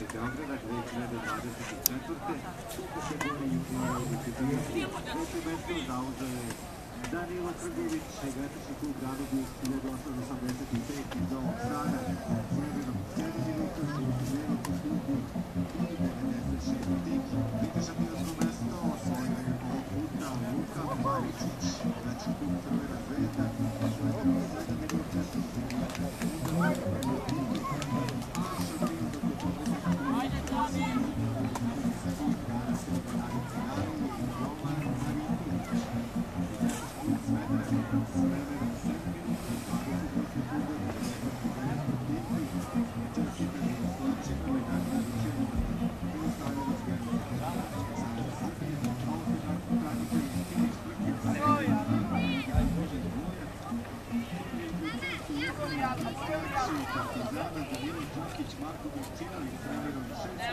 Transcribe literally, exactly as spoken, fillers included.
Beograda dve hiljade dvadeset četvrte. U kategoriji juniora u disciplini treće mesto zauzeo je Danilo Trgović, Gatični klub Granović hiljadu osamsto osamdeset pet iz Novog Sada, sredinom Sergij Lukas u Velikom klubu i devedeset šesti. Pete šampionsko mesto osvojio je ovog puta Luka Maričić, znači klub Crvena zvezda, osvojio je sedam minuta i Partizana, Danilo Đukić, Marko Vučinović, trenerom šest